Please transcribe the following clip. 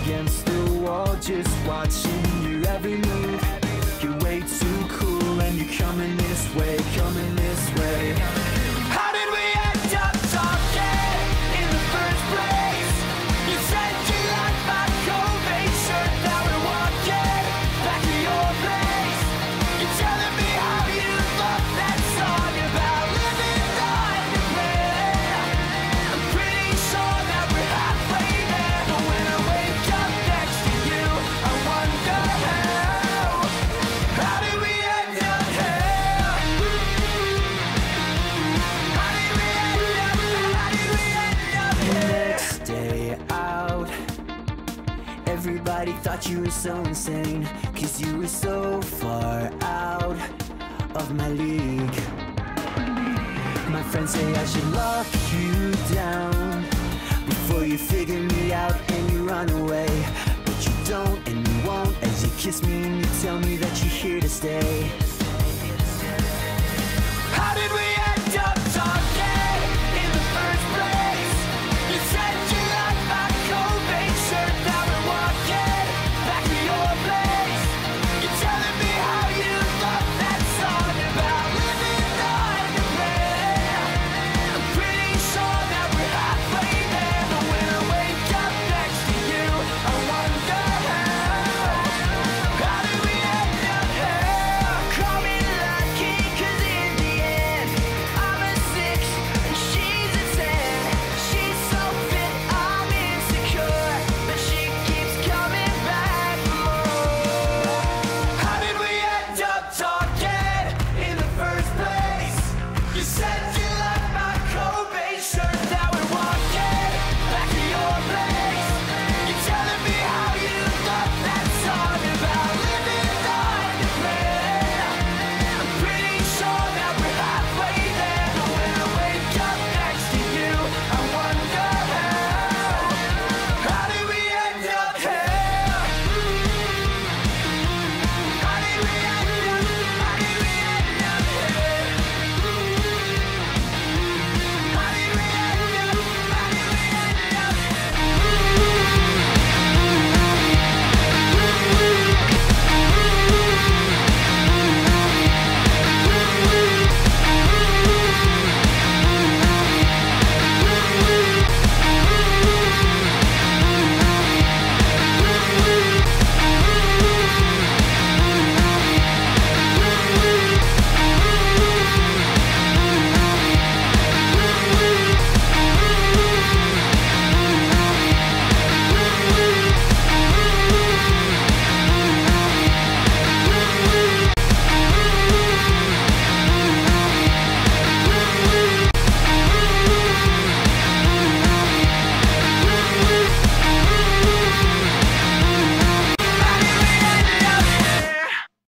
against the wall, just watching your every move. You're way too cool and you're coming this way, coming this way. How did we end up talking in the first place? You said you liked my Kobe shirt, now we're walking back to your place. You're telling me how you love that song about living on your plan. I'm pretty sure that we're halfway there, but when I wake up next to you, I wonder how did we end up here? How did we end up here? Next day out, everybody thought you were so insane, 'cause you were so far out of my league. My friends say I should lock you down before you figure me out and you run away. But you don't and you won't, as you kiss me and you tell me that you're here to stay. How did we